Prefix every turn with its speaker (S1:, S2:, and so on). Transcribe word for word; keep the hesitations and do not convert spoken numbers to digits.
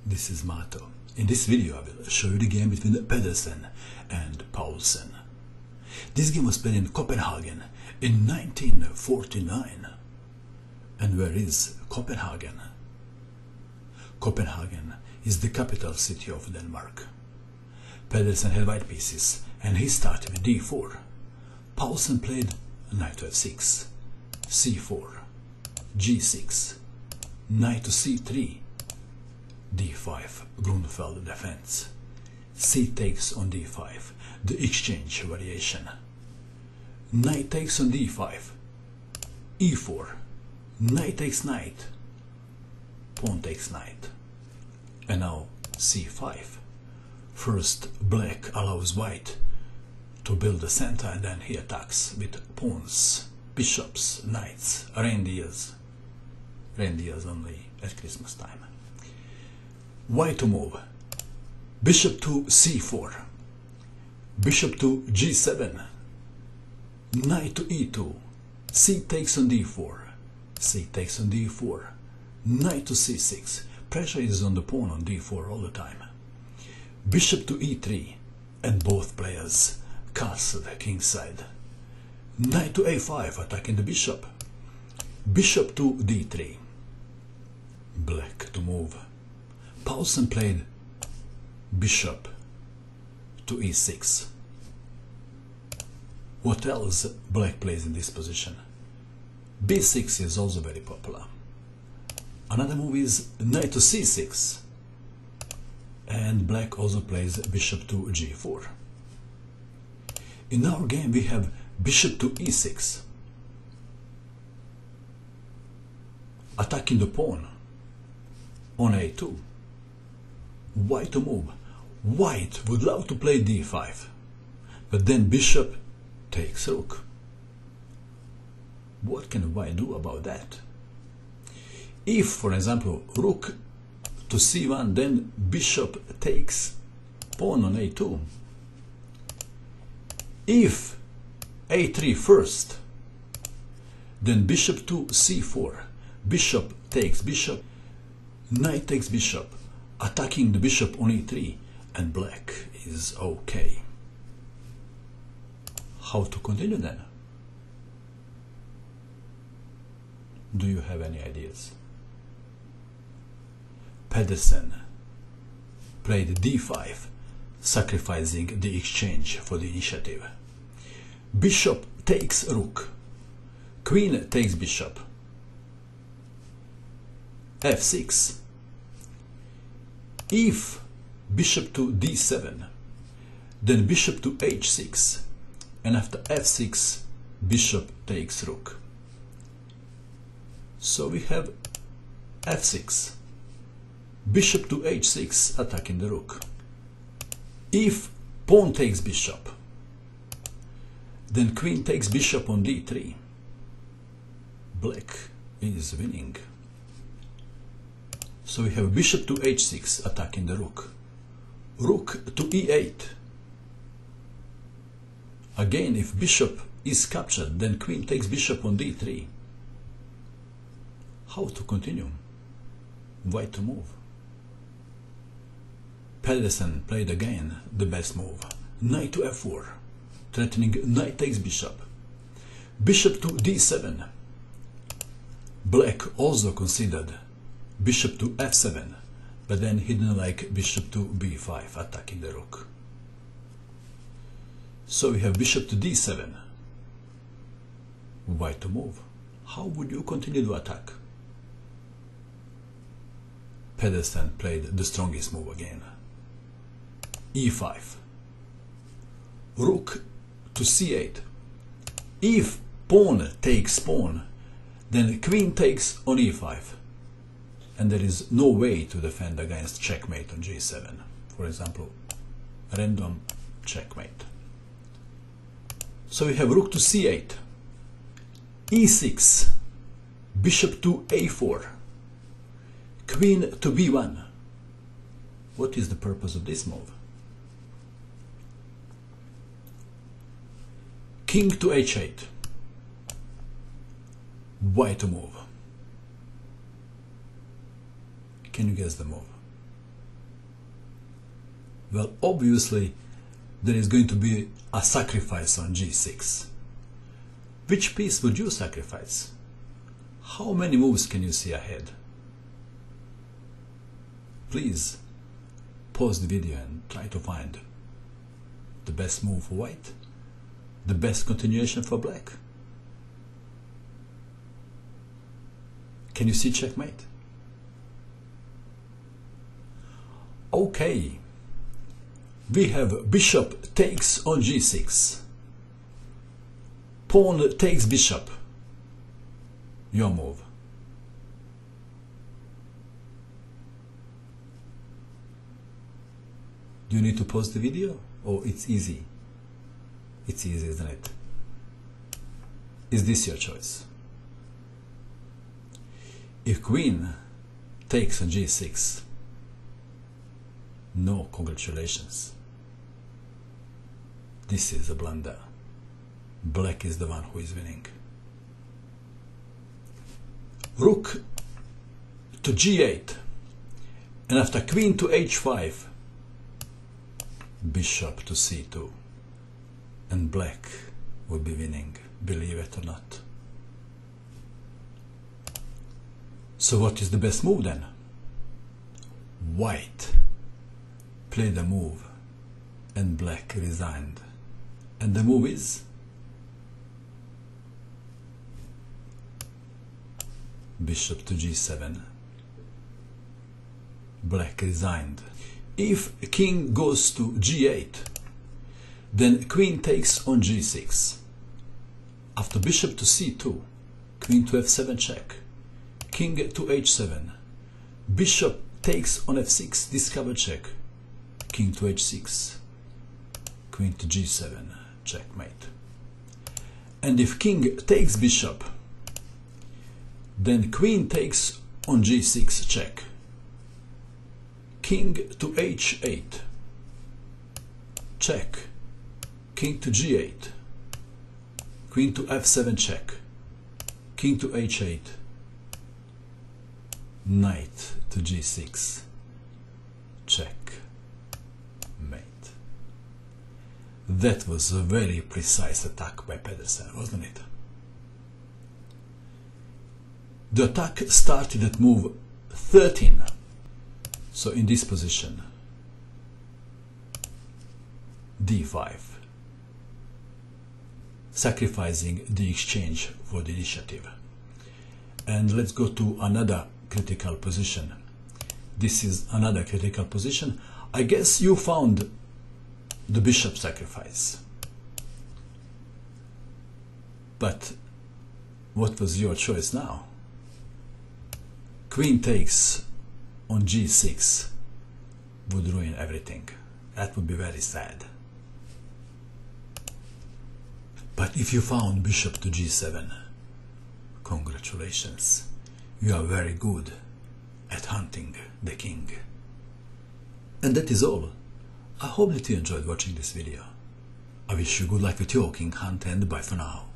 S1: This is Mato. In this video I will show you the game between Pedersen and Poulsen. This game was played in Copenhagen in nineteen forty-nine. And where is Copenhagen? Copenhagen is the capital city of Denmark. Pedersen had white pieces and he started with d four. Poulsen played knight to f six, c four, g six, knight to c three, d five, Gruenfeld Defense, c takes on d five, the exchange variation, knight takes on d five, e four, knight takes knight, pawn takes knight, and now c five. First black allows white to build the center and then he attacks with pawns, bishops, knights, reindeers, reindeers only at Christmas time. White to move, bishop to c four, bishop to g seven, knight to e two, c takes on d four, c takes on d four, knight to c six, pressure is on the pawn on d four all the time, bishop to e three, and both players castle the king side, knight to a five attacking the bishop, bishop to d three, black to move. Poulsen played bishop to e six. What else black plays in this position? b six is also very popular. Another move is knight to c six, and black also plays bishop to g four. In our game we have bishop to e six, attacking the pawn on a two. White to move. White would love to play d five, but then bishop takes rook. What can white do about that? If, for example, rook to c one, then bishop takes pawn on a two. If a three first, then bishop to c four, bishop takes bishop, knight takes bishop, attacking the bishop on e three, and black is okay. How to continue then? Do you have any ideas? Pedersen played d five, sacrificing the exchange for the initiative. Bishop takes rook, queen takes bishop, f six. If bishop to d seven, then bishop to h six, and after f six, bishop takes rook. So we have f six, bishop to h six attacking the rook. If pawn takes bishop, then queen takes bishop on d three. Black is winning. So we have bishop to h six attacking the rook, rook to e eight. Again, if bishop is captured, then queen takes bishop on d three. How to continue? White to move. Pedersen played again the best move, knight to f four, threatening knight takes bishop, bishop to d seven. Black also considered bishop to f seven, but then he didn't like bishop to b five attacking the rook. So we have bishop to d seven. White to move. How would you continue to attack? Pedersen played the strongest move again. e five. Rook to c eight. If pawn takes pawn, then queen takes on e five. And there is no way to defend against checkmate on g seven. For example, random checkmate. So we have rook to c eight, e six, bishop to a four, queen to b one. What is the purpose of this move? King to h eight. White to move. Can you guess the move? Well, obviously there is going to be a sacrifice on g six. Which piece would you sacrifice? How many moves can you see ahead? Please pause the video and try to find the best move for white, the best continuation for black. Can you see checkmate? Okay, we have bishop takes on g six. Pawn takes bishop. Your move. Do you need to pause the video? Or it's easy? It's easy, isn't it? Is this your choice? If queen takes on g six, no congratulations. This is a blunder. Black is the one who is winning. Rook to g eight, and after queen to h five, bishop to c two, and black will be winning, believe it or not. So what is the best move then? White played a move and black resigned, and the move is bishop to g seven. Black resigned. If king goes to g eight, then queen takes on g six. After bishop to c two, queen to f seven check, king to h seven, bishop takes on f six, discover check, king to h six, queen to g seven, checkmate. And if king takes bishop, then queen takes on g six, check, king to h eight, check, king to g eight, queen to f seven, check, king to h eight, knight to g six, check, mate. That was a very precise attack by Pedersen, wasn't it? The attack started at move thirteen. So in this position, d five, sacrificing the exchange for the initiative. And let's go to another critical position. This is another critical position. I guess you found the bishop sacrifice. But what was your choice now? Queen takes on g six would ruin everything. That would be very sad. But if you found bishop to g seven, congratulations. You are very good at hunting the king. And that is all. I hope that you enjoyed watching this video. I wish you good luck with your king hunt and bye for now.